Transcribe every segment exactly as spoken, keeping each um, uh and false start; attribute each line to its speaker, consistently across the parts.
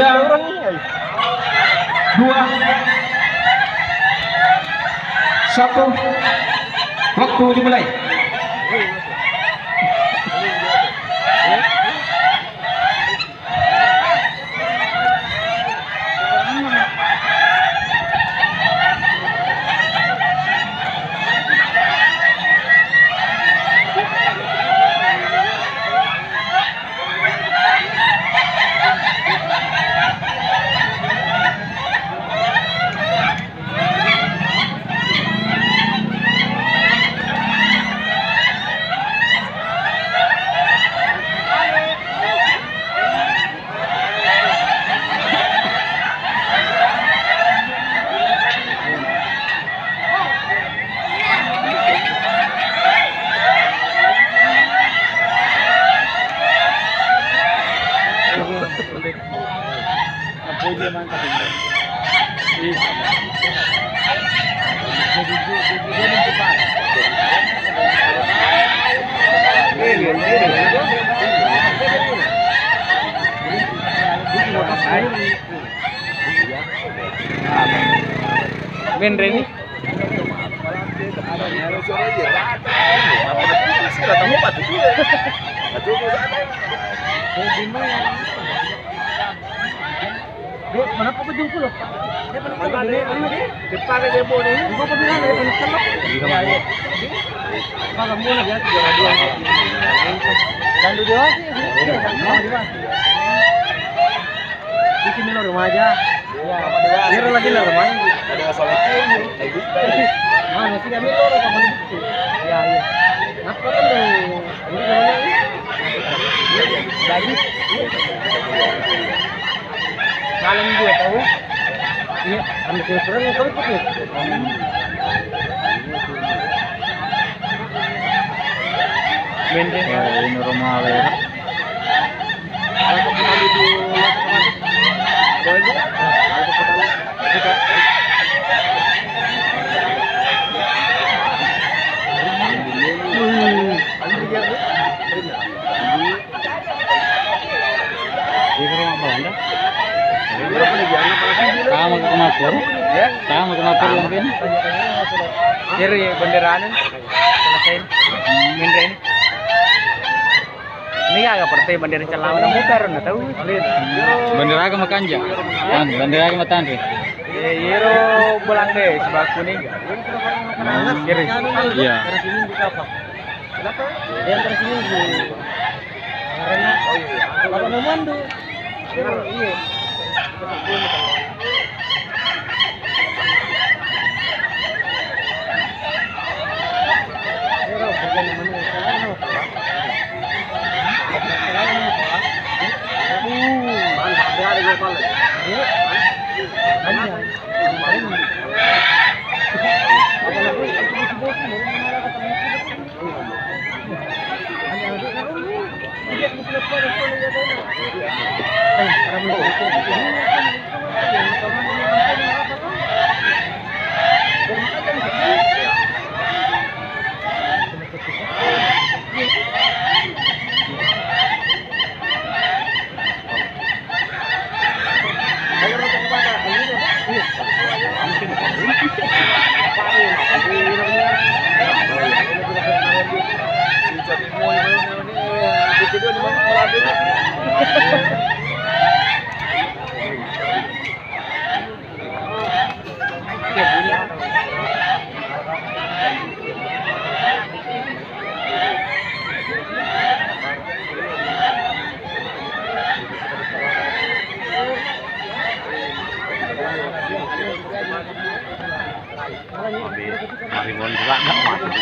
Speaker 1: Tiga, dua, satu. Waktu dimulai. Ben Reni mana apa jumpa loh? Dia pernah ada dia depan dia boleh. Gua pernah ada pernah kelap. Iya iya. Kalau mau lagi ada dua dua. Dan dua sih. Di sini lo rumah aja. Iya. Dia lagi lah rumah. Ada masalah itu. Mana sih kami lo rumah mana itu? Iya iya. Apa kan lo? Ini mana ini? Lagi. Malam juga tahu? Iya, ambil keseruan yang kau ikut nih. Benteng ya, ini rumah ya. Kalau kita di dulu, boleh bu? Kalau kita kita. Hmm, ambil dia bu. Di rumah Belanda. Sama ke Mapur, ya? Sama ke Mapur mungkin. Jadi benderanan selesai, bendera ini. Ini agak seperti bendera Celawan Mutar, nggak tahu. Bendera agama Kanja, bendera agama Tanri. Yero Belanda sebelah kuning. Kiri. Iya. Kenapa? Yang tersini karena kalau memandu. Iya. Maribon juga nggak masuk.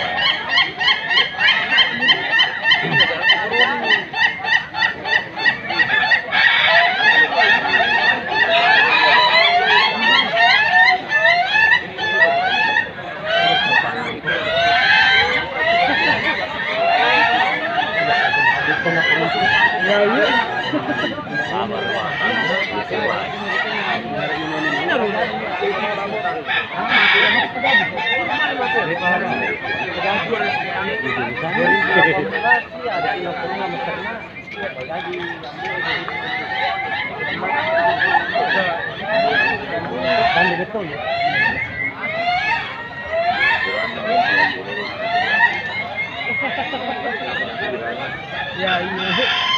Speaker 1: Ya iya. Dan betul. Ya ini.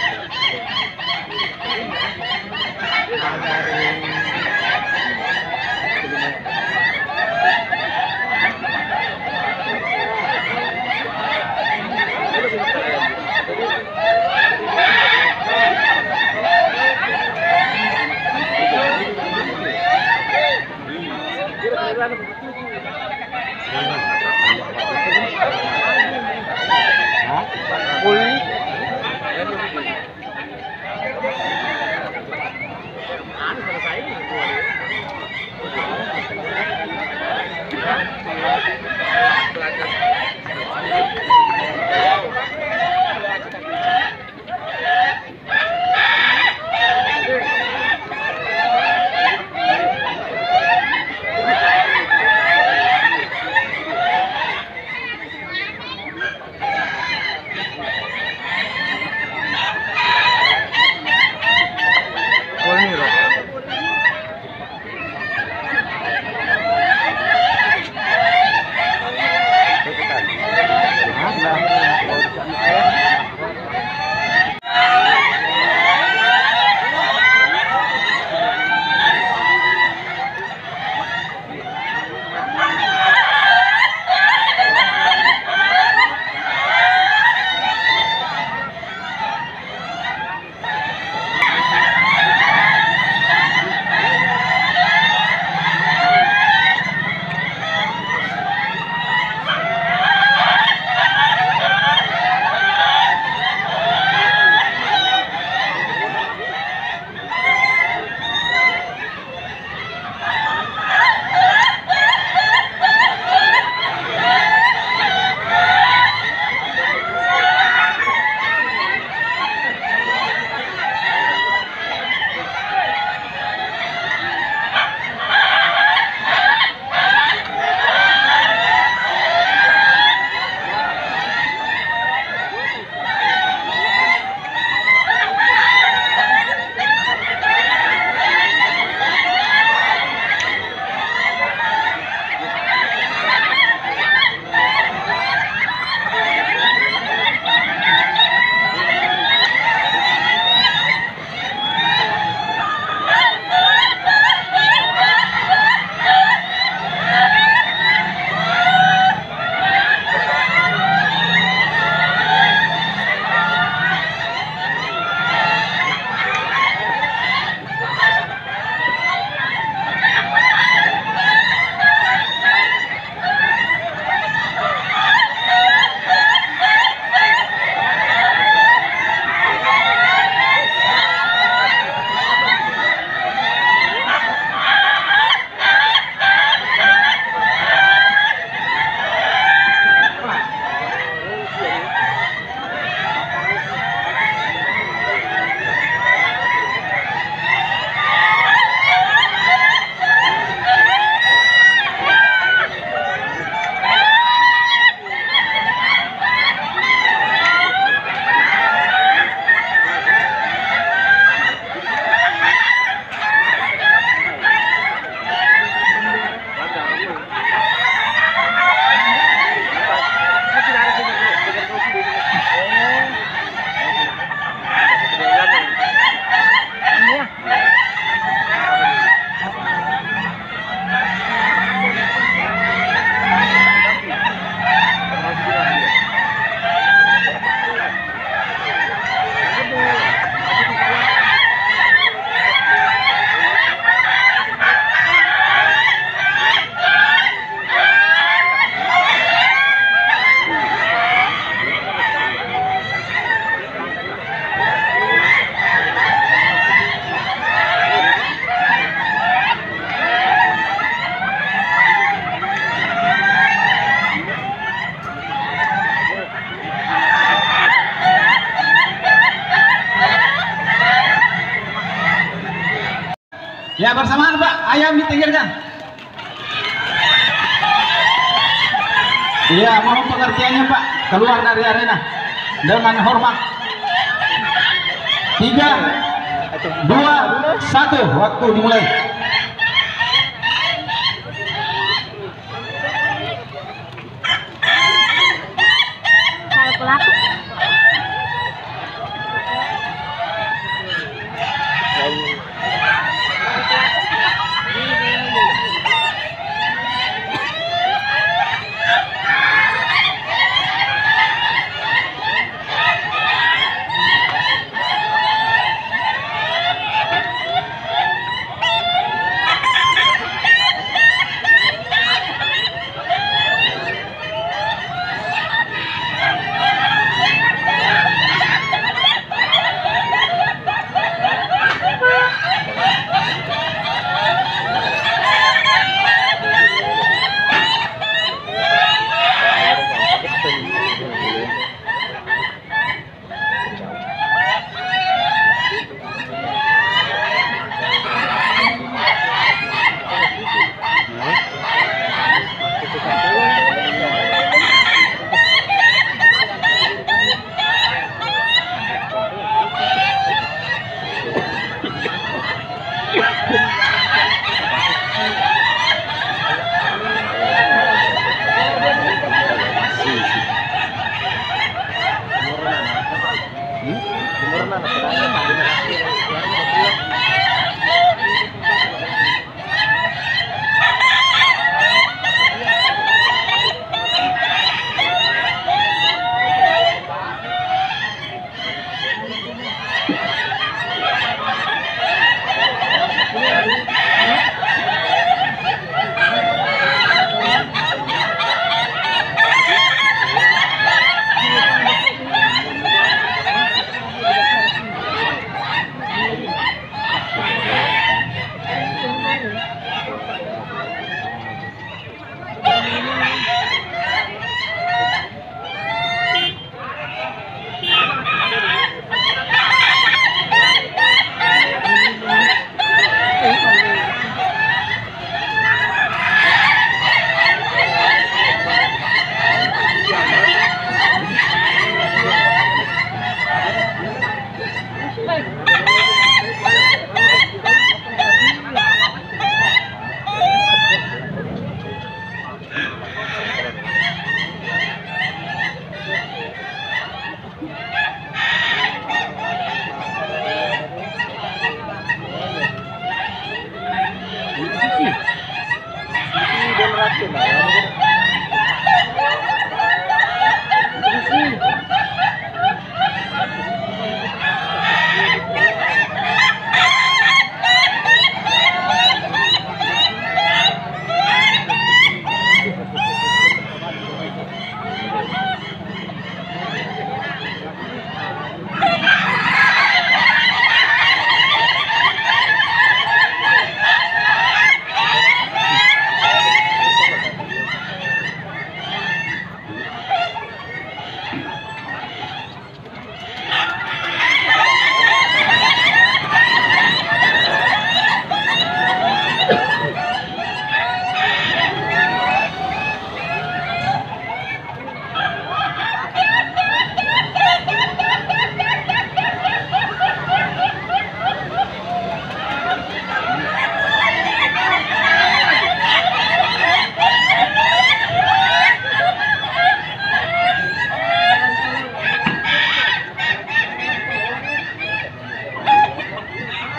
Speaker 2: Ya, bersamaan Pak, ayam dipinggirkan. Iya, mohon pengertiannya Pak, keluar dari arena dengan hormat. Tiga, dua, satu. Waktu dimulai.
Speaker 3: Kalkulator.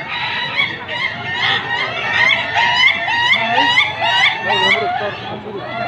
Speaker 1: Thank you.